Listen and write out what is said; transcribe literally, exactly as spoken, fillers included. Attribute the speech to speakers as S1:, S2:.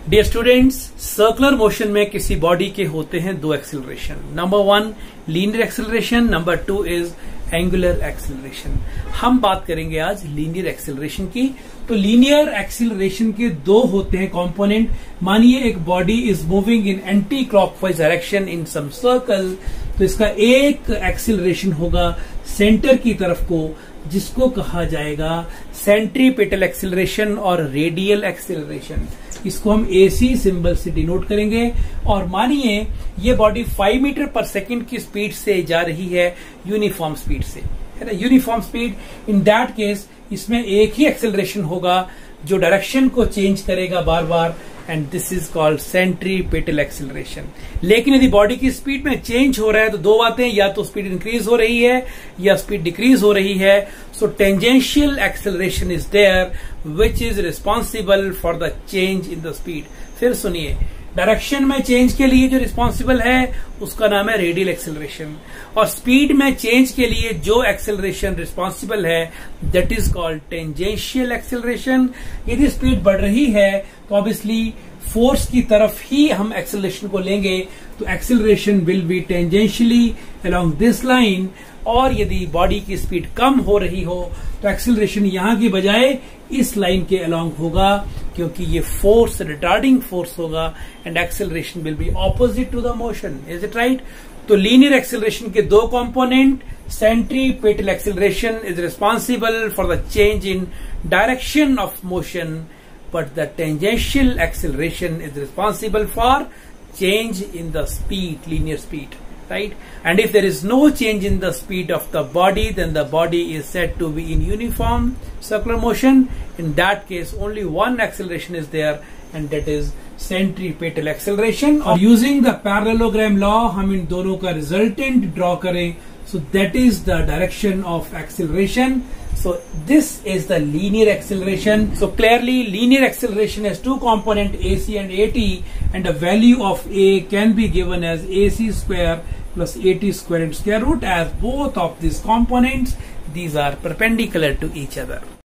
S1: Dear students, circular motion में किसी body के होते हैं दो acceleration. Number one linear acceleration, number two is angular acceleration. हम बात करेंगे आज लीनियर एक्सेलरेशन की। तो लीनियर एक्सेलरेशन के दो होते हैं कंपोनेंट। मानिए एक body is moving in anti clockwise direction in some circle, तो इसका एक एक्सेलरेशन होगा सेंटर की तरफ को, जिसको कहा जाएगा सेंट्रीपेटल एक्सेलरेशन और रेडियल एक्सेलरेशन। इसको हम एसी सिंबल से डिनोट करेंगे। और मानिए ये बॉडी फाइव मीटर पर सेकंड की स्पीड से जा रही है, यूनिफॉर्म स्पीड से, है ना, uniform speed. In that case इसमें एक ही एक्सेलरेशन होगा जो डायरेक्शन को चेंज करेगा बार बार, and this is called centripetal acceleration. लेकिन यदि बॉडी की स्पीड में चेंज हो रहा है तो दो बातें, या तो स्पीड इंक्रीज हो रही है या स्पीड डिक्रीज हो रही है। So tangential acceleration is there which is responsible for the change in the speed. फिर सुनिए, डायरेक्शन में चेंज के लिए जो रिस्पॉन्सिबल है उसका नाम है रेडियल एक्सेलरेशन, और स्पीड में चेंज के लिए जो एक्सेलरेशन रिस्पॉन्सिबल है that is called tangential acceleration. यदि स्पीड बढ़ रही है तो ऑब्वियसली फोर्स की तरफ ही हम एक्सेलरेशन को लेंगे, तो acceleration will be tangentially along this line. और यदि बॉडी की स्पीड कम हो रही हो तो एक्सेलरेशन यहां की बजाय इस लाइन के अलोंग होगा, क्योंकि ये फोर्स रिटार्डिंग फोर्स होगा, and acceleration will be opposite to the motion. Is it right? तो लीनियर एक्सेलरेशन के दो component, centripetal acceleration is responsible for the change in direction of motion, but the tangential acceleration is responsible for change in the speed, linear speed, right? And if there is no change in the speed of the body, then the body is said to be in uniform circular motion. In that case, only one acceleration is there, and that is centripetal acceleration. और using the parallelogram law हम इन दोनों का resultant draw करें, so that is the direction of acceleration. So this is the linear acceleration. So clearly linear acceleration has two component, A C and A T, and the value of A can be given as A C square plus A T square and square root, as both of these components, these are perpendicular to each other.